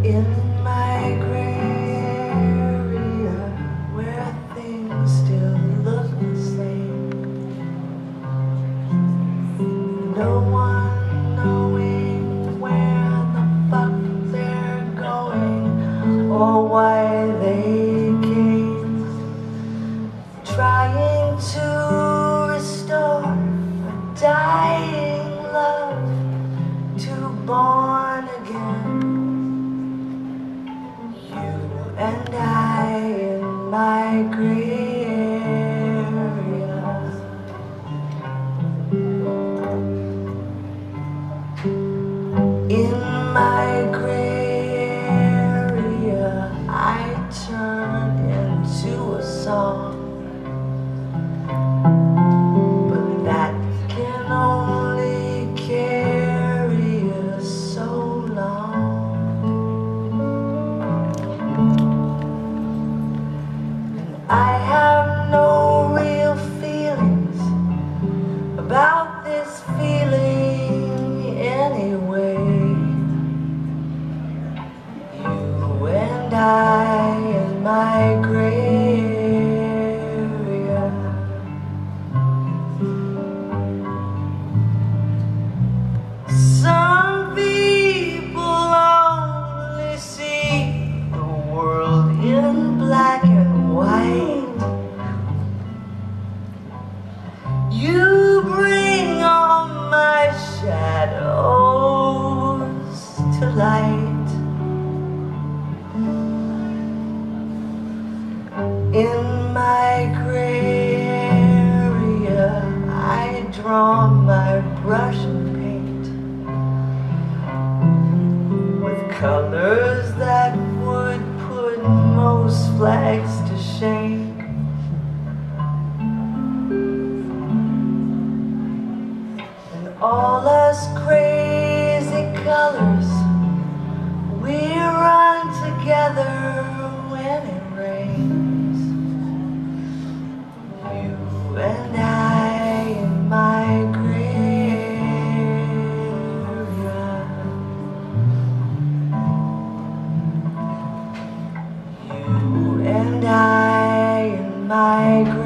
In my gray area, where things still look the same, no one knowing where the fuck they're going or why they came, trying to restore a dying love to born again. And I in my gray area, in my gray area, I turn into a song, but that can only carry us so long. I have no real feelings about this feeling anyway. You and I in my gray area. Some people only see the world in black and white. You bring all my shadows to light. In my gray area, I draw my brush and paint with colors that would put most flags to shame. All us crazy colors, we run together when it rains. You and I in my gray area. You and I in my gray area.